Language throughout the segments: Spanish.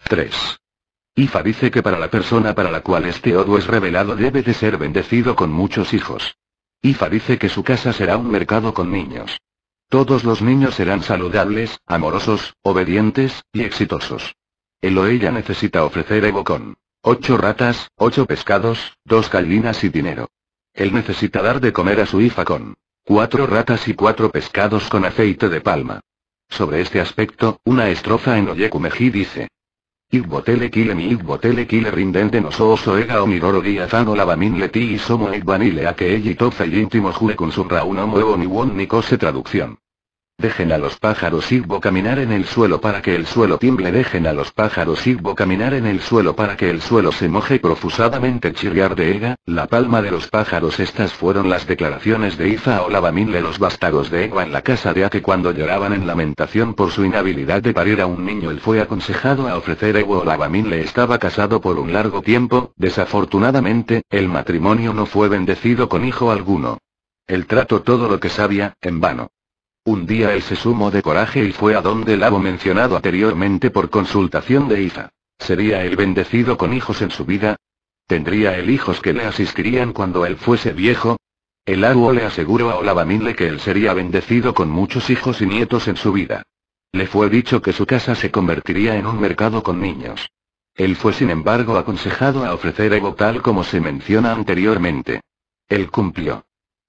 3. Ifa dice que para la persona para la cual este Odu es revelado debe de ser bendecido con muchos hijos. Ifa dice que su casa será un mercado con niños. Todos los niños serán saludables, amorosos, obedientes, y exitosos. Él o ella necesita ofrecer Evo con 8 ratas, 8 pescados, 2 gallinas y dinero. Él necesita dar de comer a su Ifa con 4 ratas y 4 pescados con aceite de palma. Sobre este aspecto, una estrofa en Oyekumeji dice: Igbotele kile mi igbotele kile rindende no so soega omiroro diazano lavamin leti y somo egbanile a que ella tofe y íntimo jue con su rauno muevo ni won ni cose. Traducción. Dejen a los pájaros Igbo caminar en el suelo para que el suelo tiemble. Dejen a los pájaros Igbo caminar en el suelo para que el suelo se moje profusadamente. Chirriar de Ega, la palma de los pájaros. Estas fueron las declaraciones de Ifa o Lavaminle, los vástagos de Ega en la casa de Ake cuando lloraban en lamentación por su inhabilidad de parir a un niño. Él fue aconsejado a ofrecer Ego o Lavaminle. Estaba casado por un largo tiempo, desafortunadamente, el matrimonio no fue bendecido con hijo alguno. Él trató todo lo que sabía, en vano. Un día él se sumó de coraje y fue a donde el abo mencionado anteriormente por consultación de Ifa. ¿Sería él bendecido con hijos en su vida? ¿Tendría él hijos que le asistirían cuando él fuese viejo? El abo le aseguró a Olavaminle que él sería bendecido con muchos hijos y nietos en su vida. Le fue dicho que su casa se convertiría en un mercado con niños. Él fue sin embargo aconsejado a ofrecer Ego tal como se menciona anteriormente. Él cumplió.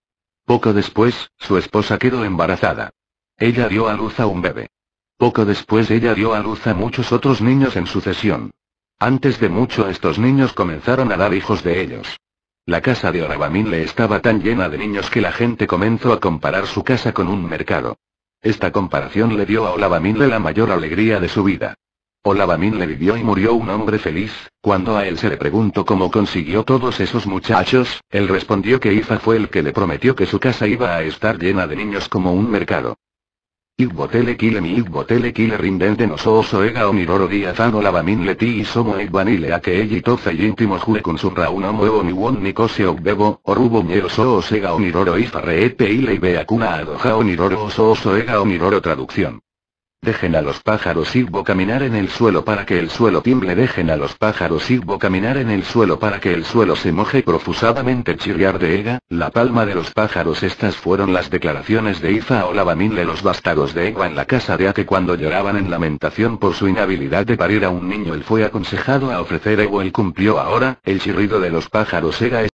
Poco después, su esposa quedó embarazada. Ella dio a luz a un bebé. Poco después ella dio a luz a muchos otros niños en sucesión. Antes de mucho estos niños comenzaron a dar hijos de ellos. La casa de Olavaminle estaba tan llena de niños que la gente comenzó a comparar su casa con un mercado. Esta comparación le dio a Olavaminle la mayor alegría de su vida. Olavaminle vivió y murió un hombre feliz. Cuando a él se le preguntó cómo consiguió todos esos muchachos, él respondió que Ifa fue el que le prometió que su casa iba a estar llena de niños como un mercado. Igbotele kile mi igbotele kile rindente no so soega omiroro diazan Olavaminle ti y somo egbanile a que ella tofe y íntimo jue con su rauno muevo ni won ni cose bebo, orubo miel so osega omiroro Ifa reepe ile y beacuna adoja omiroro so soega omiroro. Traducción. Dejen a los pájaros Igbo caminar en el suelo para que el suelo tiemble. Dejen a los pájaros Igbo caminar en el suelo para que el suelo se moje profusadamente. Chirriar de Ega, la palma de los pájaros. Estas fueron las declaraciones de Ifa o Lavaminle, los vástagos de Ega en la casa de Ake cuando lloraban en lamentación por su inhabilidad de parir a un niño. Él fue aconsejado a ofrecer Ego. Él cumplió. Ahora, el chirrido de los pájaros Ega